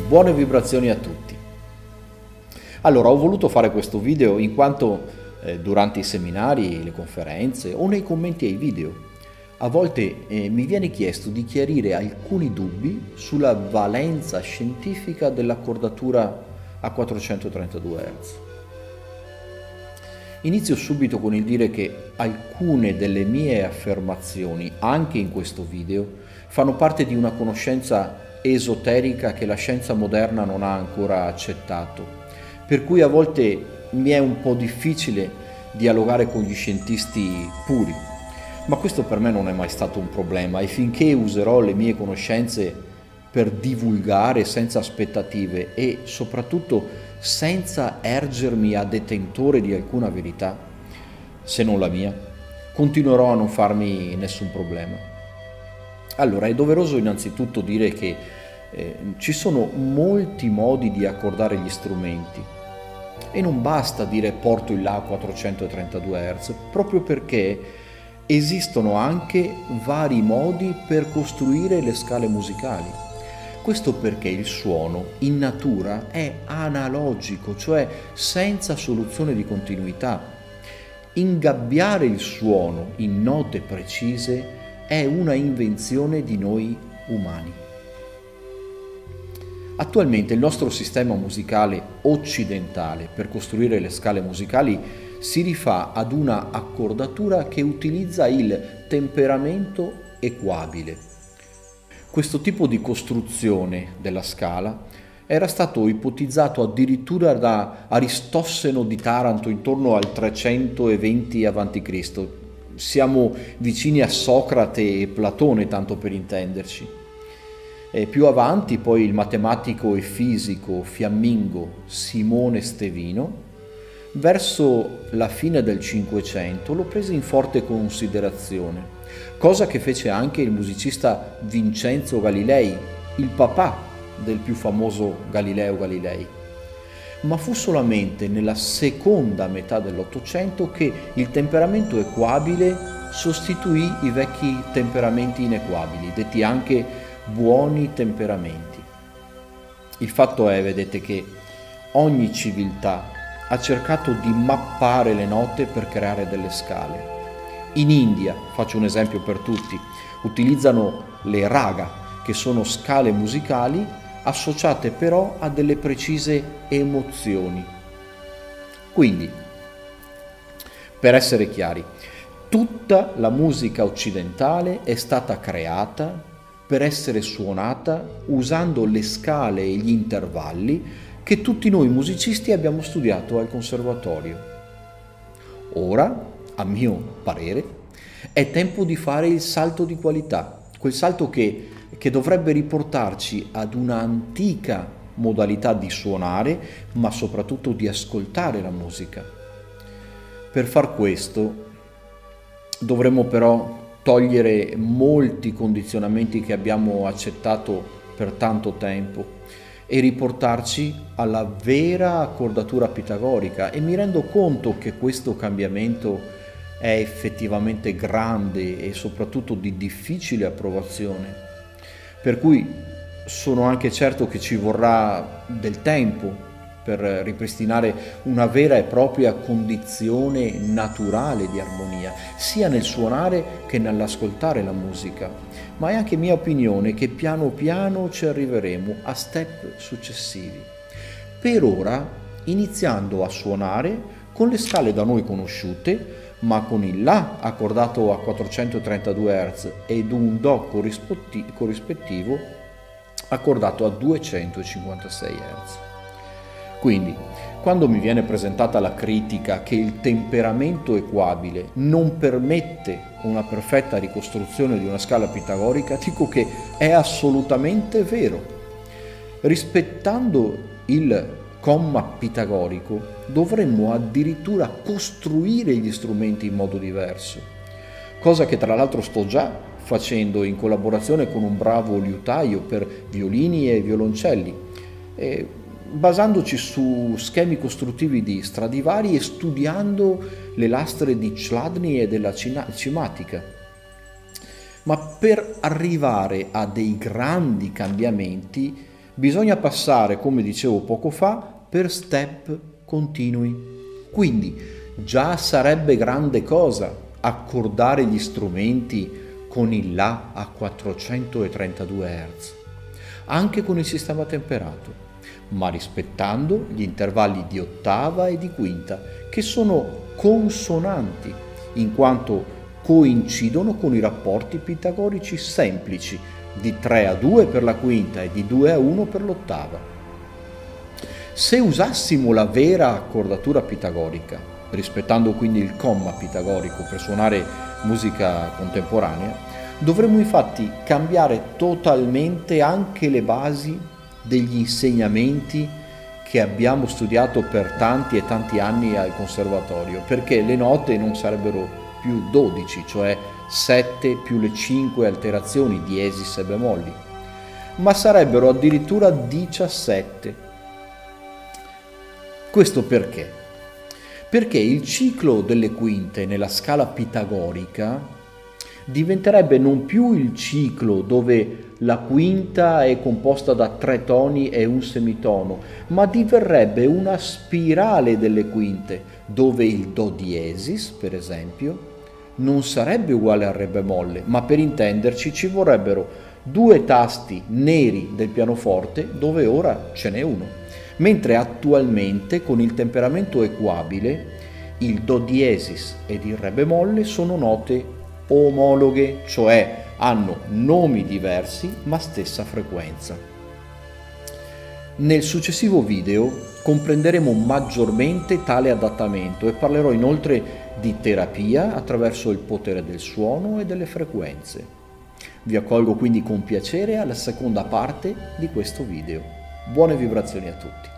buone vibrazioni a tutti. Allora, ho voluto fare questo video in quanto durante i seminari, le conferenze o nei commenti ai video a volte mi viene chiesto di chiarire alcuni dubbi sulla valenza scientifica dell'accordatura a 432 Hz. Inizio subito con il dire che alcune delle mie affermazioni, anche in questo video, fanno parte di una conoscenza esoterica che la scienza moderna non ha ancora accettato, per cui a volte mi è un po' difficile dialogare con gli scientisti puri, ma questo per me non è mai stato un problema e finché userò le mie conoscenze per divulgare senza aspettative e soprattutto senza ergermi a detentore di alcuna verità, se non la mia, continuerò a non farmi nessun problema. Allora, è doveroso innanzitutto dire che ci sono molti modi di accordare gli strumenti e non basta dire porto il La a 432 Hz, proprio perché esistono anche vari modi per costruire le scale musicali. Questo perché il suono in natura è analogico, cioè senza soluzione di continuità. Ingabbiare il suono in note precise è una invenzione di noi umani. Attualmente il nostro sistema musicale occidentale per costruire le scale musicali si rifà ad una accordatura che utilizza il temperamento equabile. Questo tipo di costruzione della scala era stato ipotizzato addirittura da Aristosseno di Taranto intorno al 320 a.C. Siamo vicini a Socrate e Platone, tanto per intenderci. E più avanti poi il matematico e fisico fiammingo Simone Stevino, verso la fine del Cinquecento, lo prese in forte considerazione, cosa che fece anche il musicista Vincenzo Galilei, il papà del più famoso Galileo Galilei. Ma fu solamente nella seconda metà dell'Ottocento che il temperamento equabile sostituì i vecchi temperamenti inequabili, detti anche buoni temperamenti. Il fatto è, vedete, che ogni civiltà ha cercato di mappare le note per creare delle scale. In India, faccio un esempio per tutti, utilizzano le raga, che sono scale musicali associate però a delle precise emozioni. Quindi, per essere chiari, tutta la musica occidentale è stata creata per essere suonata usando le scale e gli intervalli che tutti noi musicisti abbiamo studiato al conservatorio. Ora, a mio parere, è tempo di fare il salto di qualità, quel salto che dovrebbe riportarci ad una antica modalità di suonare, ma soprattutto di ascoltare la musica. Per far questo dovremmo però togliere molti condizionamenti che abbiamo accettato per tanto tempo e riportarci alla vera accordatura pitagorica, e mi rendo conto che questo cambiamento è effettivamente grande e soprattutto di difficile approvazione, per cui sono anche certo che ci vorrà del tempo per ripristinare una vera e propria condizione naturale di armonia, sia nel suonare che nell'ascoltare la musica. Ma è anche mia opinione che piano piano ci arriveremo a step successivi. Per ora, iniziando a suonare con le scale da noi conosciute, ma con il La accordato a 432 Hz ed un Do corrispettivo accordato a 256 Hz. Quindi, quando mi viene presentata la critica che il temperamento equabile non permette una perfetta ricostruzione di una scala pitagorica, dico che è assolutamente vero. Rispettando il comma pitagorico, dovremmo addirittura costruire gli strumenti in modo diverso, cosa che tra l'altro sto già facendo in collaborazione con un bravo liutaio per violini e violoncelli, basandoci su schemi costruttivi di Stradivari e studiando le lastre di Chladni e della cimatica. Ma per arrivare a dei grandi cambiamenti Bisogna passare, come dicevo poco fa, per step continui. Quindi già sarebbe grande cosa accordare gli strumenti con il La a 432 Hz, anche con il sistema temperato, ma rispettando gli intervalli di ottava e di quinta, che sono consonanti, in quanto coincidono con i rapporti pitagorici semplici di 3:2 per la quinta e di 2:1 per l'ottava. Se usassimo la vera accordatura pitagorica, rispettando quindi il comma pitagorico per suonare musica contemporanea, dovremmo infatti cambiare totalmente anche le basi degli insegnamenti che abbiamo studiato per tanti e tanti anni al conservatorio, perché le note non sarebbero più 12, cioè 7 più le 5 alterazioni diesis e bemolli, ma sarebbero addirittura 17. Questo perché? Perché il ciclo delle quinte nella scala pitagorica diventerebbe non più il ciclo dove la quinta è composta da 3 toni e un semitono, ma diverrebbe una spirale delle quinte, dove il Do diesis, per esempio, non sarebbe uguale al Re bemolle, ma per intenderci ci vorrebbero 2 tasti neri del pianoforte dove ora ce n'è uno, mentre attualmente con il temperamento equabile il Do diesis ed il Re bemolle sono note omologhe, cioè hanno nomi diversi ma stessa frequenza. Nel successivo video comprenderemo maggiormente tale adattamento e parlerò inoltre di terapia attraverso il potere del suono e delle frequenze. Vi accolgo quindi con piacere alla seconda parte di questo video. Buone vibrazioni a tutti!